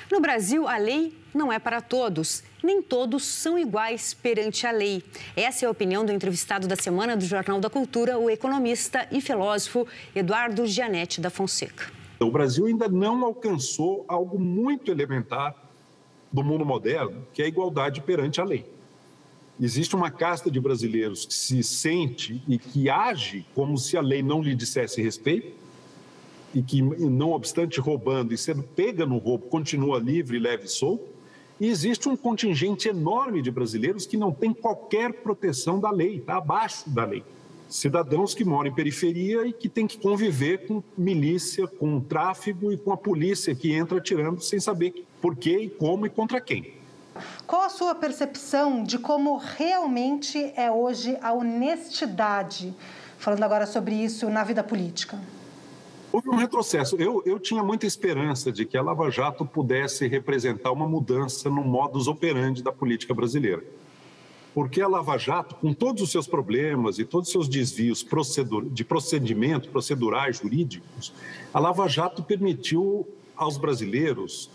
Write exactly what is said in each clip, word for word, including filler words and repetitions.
No Brasil, a lei não é para todos. Nem todos são iguais perante a lei. Essa é a opinião do entrevistado da semana do Jornal da Cultura, o economista e filósofo Eduardo Gianetti da Fonseca. O Brasil ainda não alcançou algo muito elementar do mundo moderno, que é a igualdade perante a lei. Existe uma casta de brasileiros que se sente e que age como se a lei não lhe dissesse respeito e que, não obstante roubando e sendo pega no roubo, continua livre, leve e solto. E existe um contingente enorme de brasileiros que não tem qualquer proteção da lei, está abaixo da lei. Cidadãos que moram em periferia e que têm que conviver com milícia, com tráfico e com a polícia que entra atirando sem saber por quê e como e contra quem. Qual a sua percepção de como realmente é hoje a honestidade? Falando agora sobre isso na vida política. Houve um retrocesso. Eu, eu tinha muita esperança de que a Lava Jato pudesse representar uma mudança no modus operandi da política brasileira. Porque a Lava Jato, com todos os seus problemas e todos os seus desvios de procedimento, procedurais, jurídicos, a Lava Jato permitiu aos brasileiros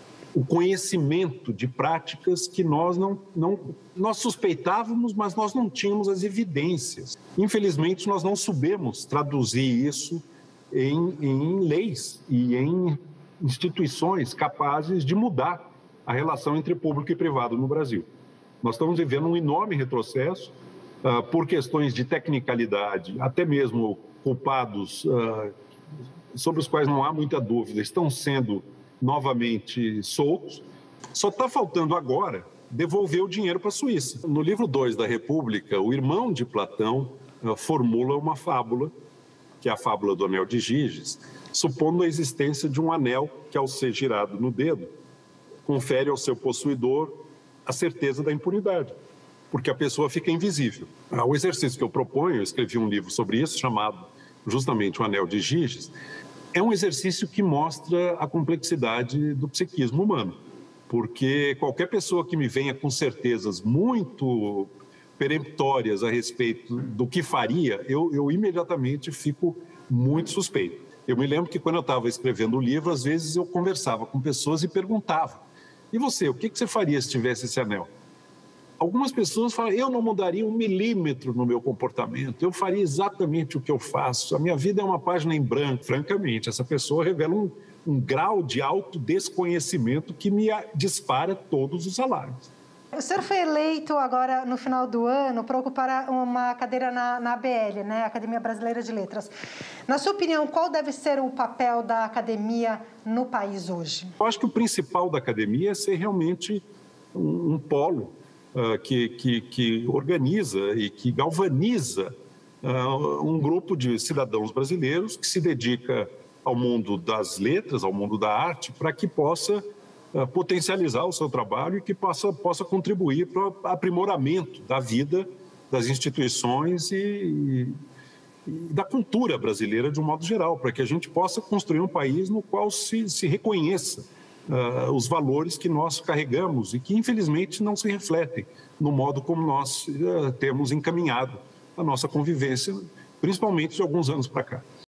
o conhecimento de práticas que nós não, não nós suspeitávamos, mas nós não tínhamos as evidências. Infelizmente, nós não soubemos traduzir isso em, em leis e em instituições capazes de mudar a relação entre público e privado no Brasil. Nós estamos vivendo um enorme retrocesso uh, por questões de tecnicalidade, até mesmo culpados uh, sobre os quais não há muita dúvida, estão sendo novamente soltos. Só está faltando agora devolver o dinheiro para a Suíça. No livro dois da República, o irmão de Platão uh, formula uma fábula, que é a fábula do anel de Giges, supondo a existência de um anel que, ao ser girado no dedo, confere ao seu possuidor a certeza da impunidade, porque a pessoa fica invisível. O exercício que eu proponho, eu escrevi um livro sobre isso, chamado justamente O Anel de Giges, é um exercício que mostra a complexidade do psiquismo humano, porque qualquer pessoa que me venha com certezas muito peremptórias a respeito do que faria, eu, eu imediatamente fico muito suspeito. Eu me lembro que quando eu estava escrevendo o livro, às vezes eu conversava com pessoas e perguntava: e você, o que você faria se tivesse esse anel? Algumas pessoas falam: eu não mudaria um milímetro no meu comportamento, eu faria exatamente o que eu faço, a minha vida é uma página em branco. Francamente, essa pessoa revela um, um grau de autodesconhecimento que me dispara todos os alarmes. O senhor foi eleito agora no final do ano para ocupar uma cadeira na, na A B L, né? Academia Brasileira de Letras. Na sua opinião, qual deve ser o papel da academia no país hoje? Eu acho que o principal da academia é ser realmente um, um polo uh, que, que, que organiza e que galvaniza uh, um grupo de cidadãos brasileiros que se dedica ao mundo das letras, ao mundo da arte, para que possa potencializar o seu trabalho e que possa, possa contribuir para o aprimoramento da vida, das instituições e, e da cultura brasileira de um modo geral, para que a gente possa construir um país no qual se, se reconheça uh, os valores que nós carregamos e que, infelizmente, não se refletem no modo como nós uh, temos encaminhado a nossa convivência, principalmente de alguns anos para cá.